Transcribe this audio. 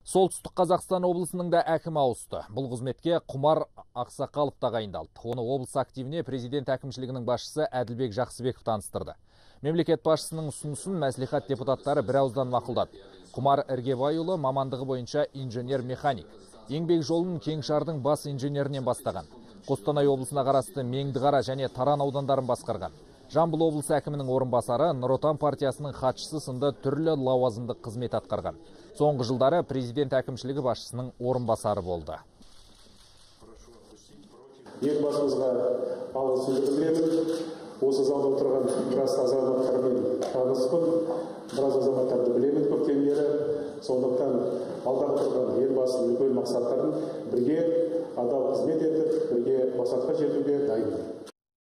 Солтүстік Қазақстан облысының да әкімі ауысты. Бұл қызметке Құмар Ақсақалов тағайындалды. Оны облыс активіне президент әкімшілігінің басшысы Әділбек Жақсыбеков таныстырды. Мемлекет басшысының ұсынысын мәслихат депутаттары бірауыздан мақұлдады. Құмар Іргебайұлы мамандығы бойынша инженер-механик. Еңбек жолын Кеңшардың бас инженерінен бастаған. Қостанай облысына қарасты Меңдіқара және Таран аудандарын басқарған. Жамбыл облысы әкімінің орынбасары, Нұр Отан партиясының хатшысы сынды түрлі лауазымдық қызмет атқарған. Соңғы жылдары президент әкімшілігі басшысының орынбасары болды. Елбасымызға алғысымды білдіремін. Осы залда отырған біраз азаматтармен таныспын, біраз азаматтарды білемін көптен бері. Сондықтан алдағы тұрған елбасының үлкен мақсаттарын бірге адал қызмет етіп, бірге мақсатқа жетуге дайынмын.